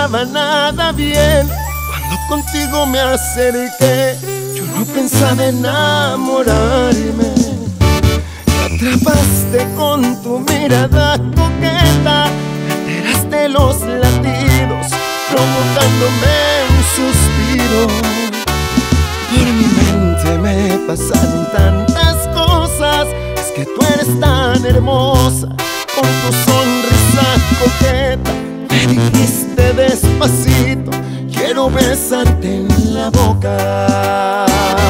pensaba nada bien. Cuando contigo me acerqué, yo no pensaba enamorarme. Me atrapaste con tu mirada coqueta, alteraste los latidos, provocándome un suspiro. Por mi mente me pasaron tantas cosas. Es que tú eres tan hermosa, con tu sonrisa coqueta. Me dijiste despacito, quiero besarte en la boca.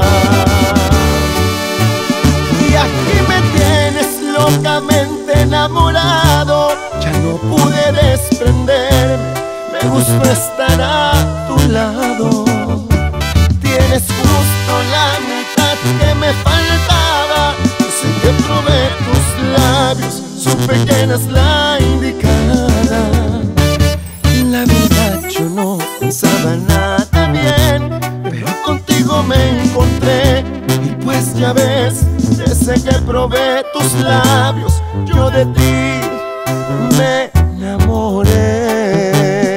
Y aquí me tienes locamente enamorado. Ya no pude desprenderme, me gustó estar a tu lado. Tienes justo la mitad que me faltaba. Sé que probé tus labios, supe que eras la indicada. La verdad yo no pensaba nada bien, pero contigo me encontré. Y pues ya ves, desde que probé tus labios, yo de ti me enamoré.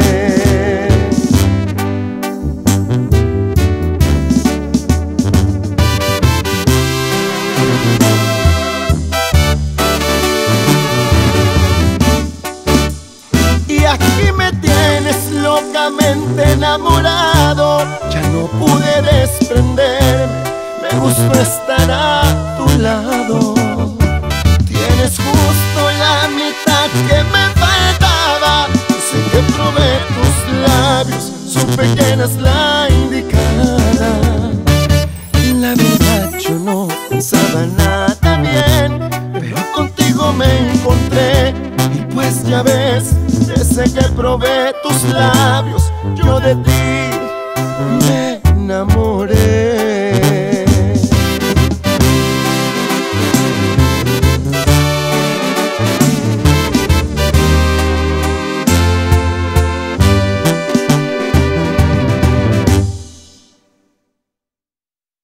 Y aquí me tienes locamente enamorado. Ya no pude desprenderme, me gustó estar a tu lado. Tienes justo la mitad que me faltaba. Sé que probé tus labios, supe que eras la indicada. La verdad yo no pensaba nada bien, pero contigo me encontré. Y pues ya ves, desde que probé tus labios, yo de ti me enamoré.